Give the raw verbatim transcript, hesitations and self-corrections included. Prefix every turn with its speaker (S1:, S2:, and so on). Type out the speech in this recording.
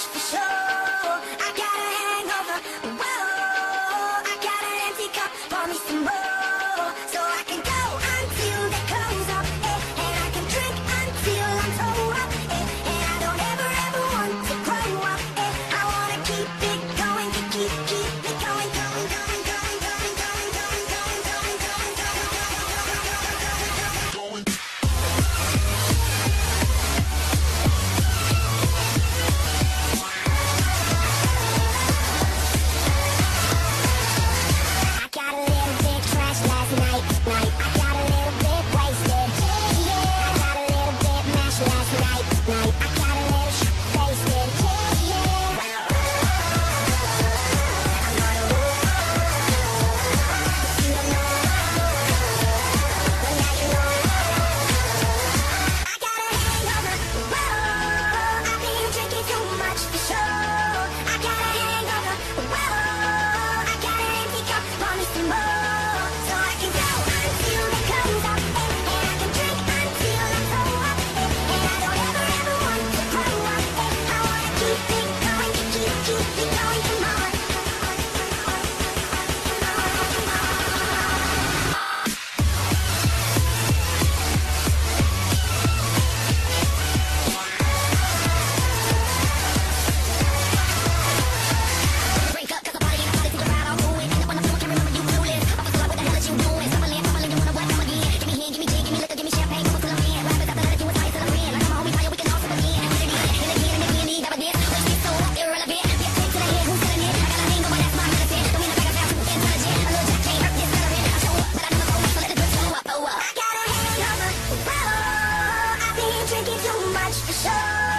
S1: for sure. I got a hangover, whoa. I got an empty cup, pour me some more. So I can go until they close up, eh, and I can drink until I'm toe up, eh, and I don't ever ever want to grow up, eh. I wanna keep it going, keep, keep, keep it going, going, going, going, going, going, going, going, going, going, going, going, going, going. Got a little bit trashed last night, night. I got a little bit wasted, yeah. I got a little bit mashed last night, night. I got a little sh***wasted, yeah. I'm gonna move on. You don't know, but now you know. I got a hangover, whoa. I've been drinking too much for sure. I got a hangover, whoa. I got an empty cup, pour me some more. So I can go until it comes up, eh, and I can drink until I'm toe up, eh, and I don't ever ever want to grow up, eh. I wanna keep it going, keep, keep, keep it going, come on. Drink up, 'cause the party ain't started till you're out all cool. End up on the floor, can't remember you clueless. I was like, what the hell is you doing? Stumbling, fumbling, you wanna what, come again. Give me hand, give me gin, give me liquor, give me champagne, come on till I'm in. What happens after that if you was high till I'm in? Like I'm a homie fire, we can all sip again. And again, and again, and again, never this. Wish this so irrelevant. Get take to the head, who's selling it? I got a hangover, that's my medicine. Don't mean I got fast, too intelligent. A little jack can't hurt this relevant. I show up, but I never go up, so let the drip flow up, oh up. I got a hangover, whoa. I've been drinking too much for sure.